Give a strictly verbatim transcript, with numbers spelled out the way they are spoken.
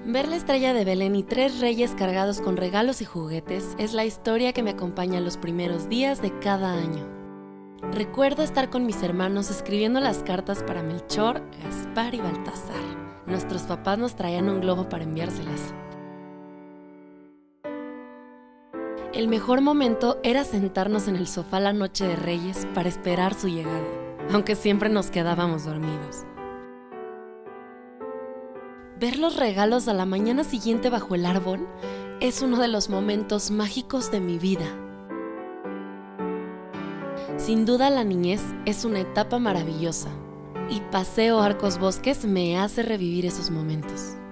Ver la estrella de Belén y tres reyes cargados con regalos y juguetes es la historia que me acompaña los primeros días de cada año. Recuerdo estar con mis hermanos escribiendo las cartas para Melchor, Gaspar y Baltasar. Nuestros papás nos traían un globo para enviárselas. El mejor momento era sentarnos en el sofá la noche de Reyes para esperar su llegada, aunque siempre nos quedábamos dormidos. Ver los regalos a la mañana siguiente bajo el árbol es uno de los momentos mágicos de mi vida. Sin duda la niñez es una etapa maravillosa y Paseo Arcos Bosques me hace revivir esos momentos.